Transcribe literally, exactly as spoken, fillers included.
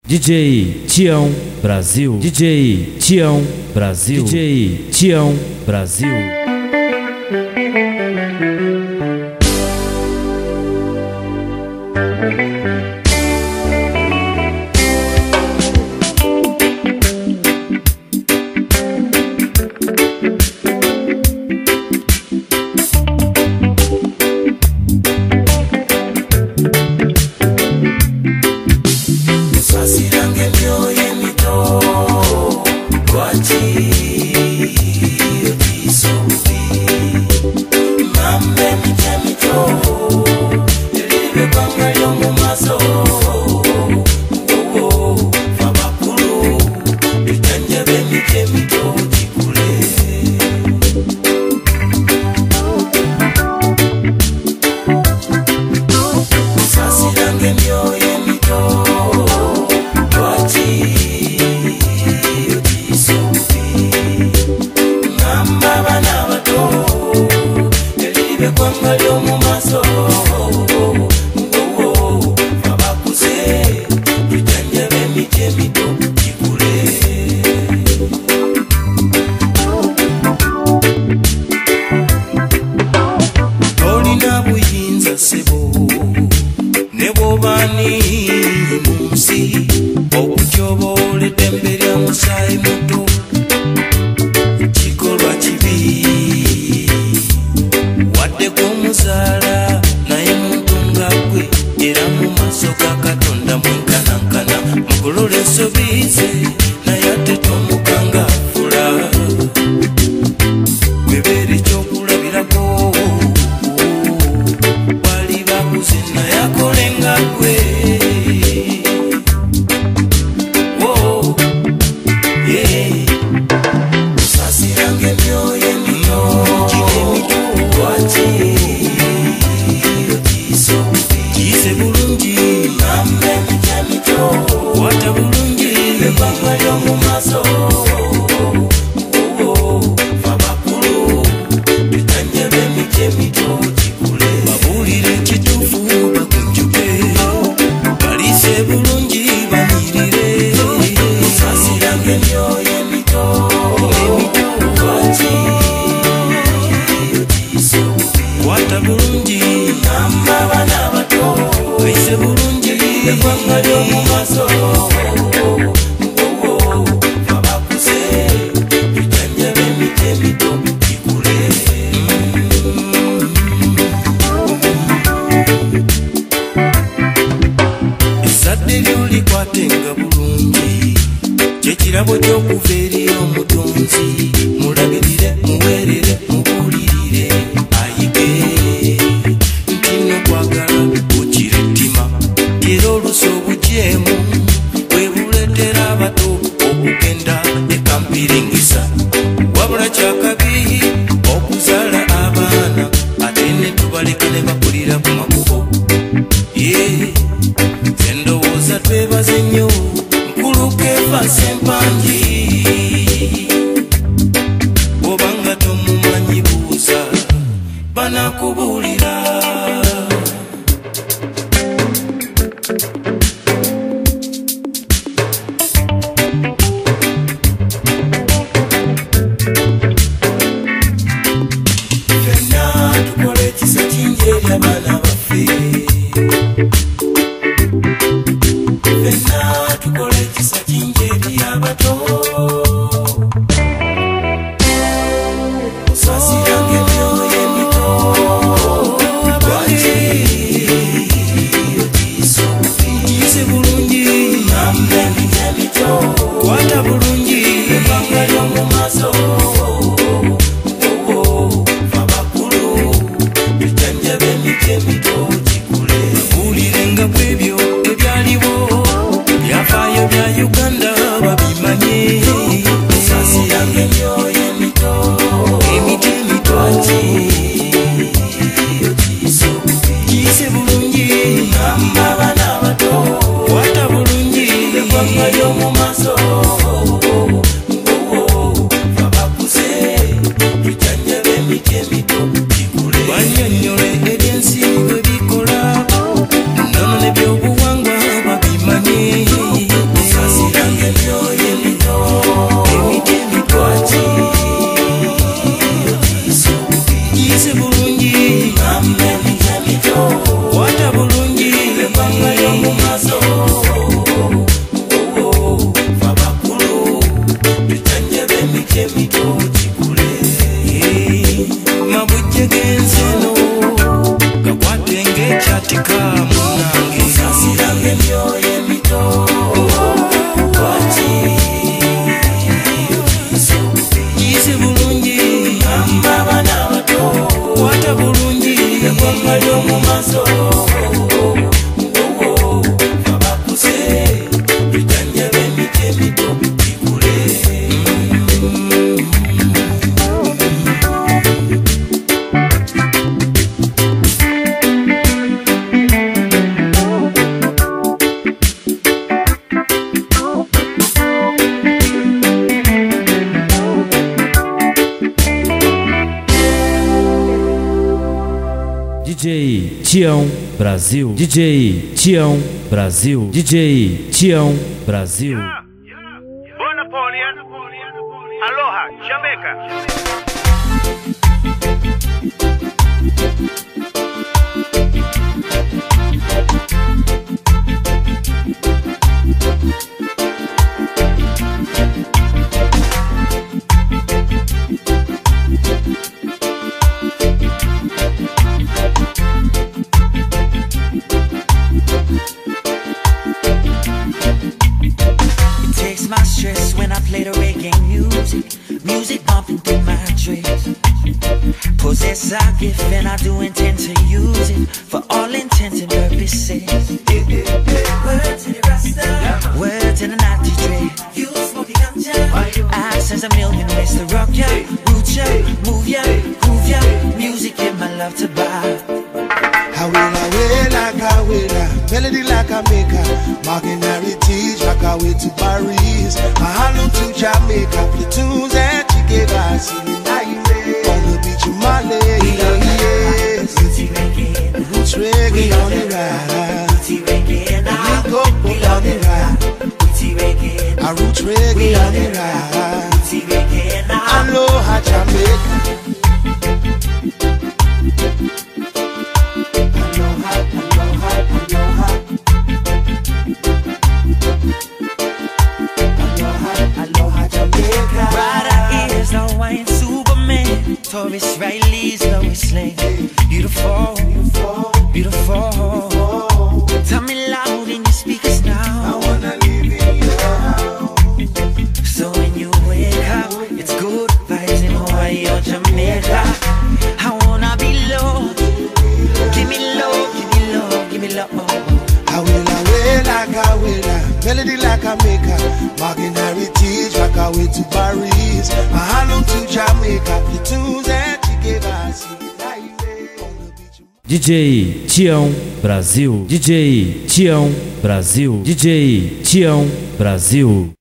D J Tião Brasil, D J Tião Brasil, D J Tião Brasil. Tião Brasil, D J Tião Brasil, D J Tião Brasil. Yeah, yeah. Bon Napoleon, Aloha, Jamaica. My stress when I play the reggae music, music bumping through my dreams. Possess our gift and I do intend to use it for all intents and purposes. Word to the Rasta, word to the Natty Dre. You smoking ganja, I sense a million ways to rock ya, root ya, move ya, groove ya. Music is my love to buy. I will, I will, like I will, melody like I make her, marking heritage like I way to Paris. Mahalo to Jamaica, platoons and Chigega, singing nightmare on the beach of Mali. Yes, Rootsy reggae, roots reggae on the ride. Rootsy reggae, We go on the ride. Rootsy reggae, A roots reggae on the ride. Rootsy reggae, Aloha Jamaica. Taurus Riley's Lois Lane. Beautiful, beautiful, beautiful. Tell me loud in your speakers now. I wanna live in your house. So when you wake up, it's good vibes in Hawaii or Jamaica. I wanna be low. Give me low, give me low, give me low. I will, I will, like I will, melody like I make her, marking heritage like I way to Paris. Mahalo to Jamaica, platoons and Chigega, singing nightmare on the beach. D J Tião Brasil, D J Tião Brasil, D J Tião Brasil.